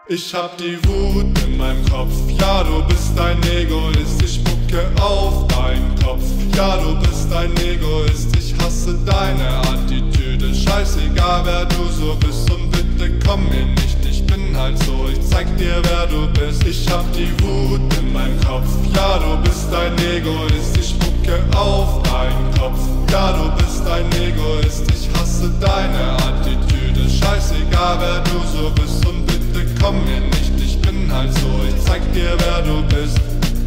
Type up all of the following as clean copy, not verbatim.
Ich hab die Wut in meinem Kopf, ja du bist ein Egoist, ich spucke auf deinen Kopf, ja du bist ein Egoist, ich hasse deine Attitüde, scheißegal wer du so bist und bitte komm mir nicht, ich bin halt so, ich zeig dir wer du bist. Ich hab die Wut in meinem Kopf, ja du bist ein Egoist, ich spucke auf deinen Kopf, ja du bist ein Egoist, ich hasse deine Attitüde, scheißegal wer du so bist und bitte komm mir nicht, ich bin halt so, ich zeig dir wer du bist.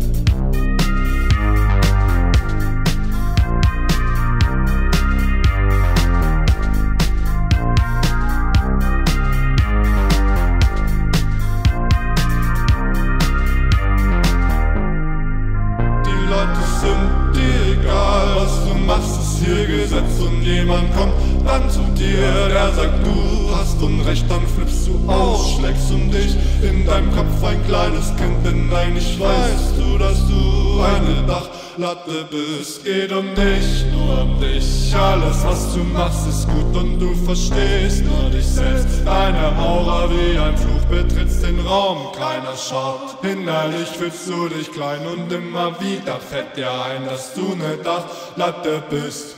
Die Leute sind dir egal, was du machst, ist hier Gesetz und jemand kommt dann zu dir, der sagt du hast Unrecht, dann flippst du aus, schlägst um dich in deinem Kopf ein kleines Kind, denn eigentlich weißt du, dass du eine Dachlatte bist. Geht um dich, nur um dich, alles was du machst ist gut und du verstehst nur dich selbst. Deine Aura wie ein Fluch betrittst den Raum, keiner schaut, innerlich fühlst du dich klein und immer wieder fällt dir ein, dass du ne Dachlatte bist.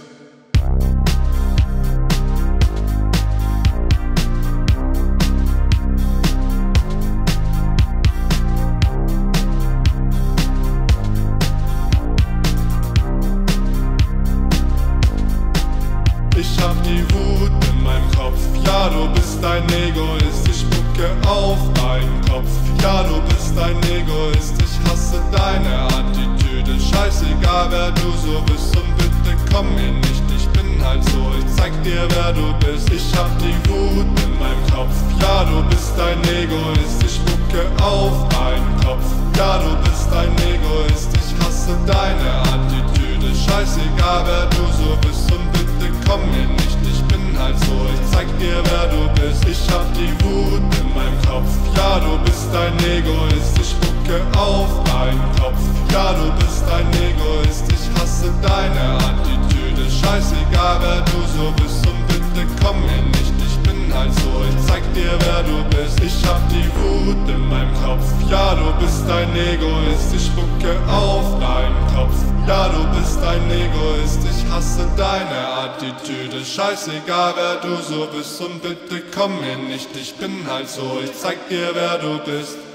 Ich hab die Wut in meinem Kopf, ja du bist ein Egoist, ich spucke auf deinen Kopf, ja du bist ein Egoist, ich hasse deine Attitüde, scheißegal wer du so bist und bitte komm mir nicht, ich bin halt so, ich zeig dir wer du bist. Ich hab die Wut in meinem Kopf, ja du bist ein Egoist, ich spucke auf deinen Kopf, ja du bist ein Egoist, ich hasse deine Attitüde, scheißegal wer du so bist und bitte komm mir nicht, ich bin halt so, ich zeig dir wer du bist. Ich hab die Wut in meinem Kopf, ja du bist ein Egoist, ich spucke auf deinen Kopf, ja du bist ein Egoist, ich hasse deine Attitüde, scheißegal wer du so bist und bitte komm mir nicht, ich bin halt so, ich zeig dir wer du bist. Ich hab die Wut in meinem Kopf, ja du bist ein Egoist, ich spucke auf deinen Kopf, ja du bist ein Egoist, ich hasse deine Attitüde, scheißegal wer du so bist und bitte komm mir nicht, ich bin halt so, ich zeig dir wer du bist.